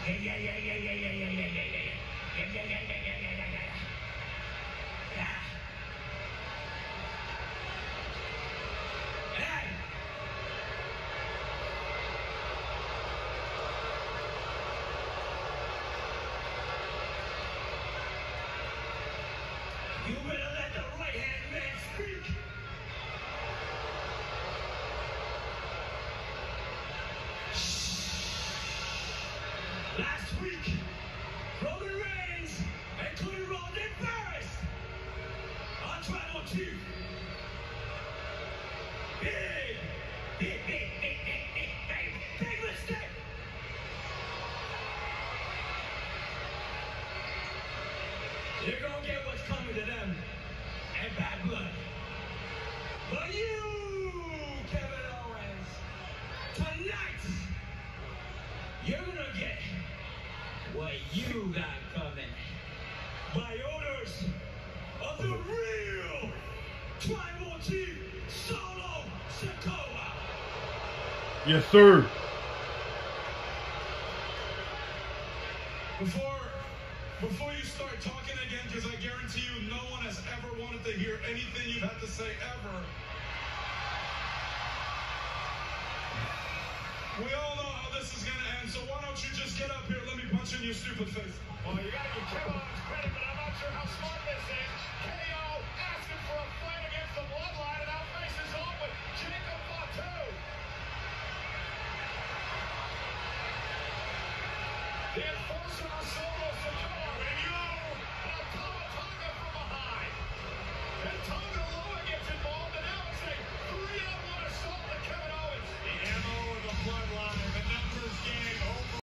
You better let the right-hand man speak. Last week, Roman Reigns and Cody Rhodes embarrassed our tribal chief. Big mistake. They're gonna get what's coming to them and bad blood. But you, Kevin Owens, tonight, you're gonna get what you got coming. By orders of the real Tribal Chief Solo Sikoa. Yes, sir. Before you start talking again, because I guarantee you no one has ever wanted to hear anything you've had to say ever. We all know how this is going to end, so why don't you just get up here, let me punch in your stupid face. Well, you got to give Kevin Owens credit, but I'm not sure how smart this is. KO asking for a fight against the Bloodline, and now faces off with Jacob Fatu. The enforcer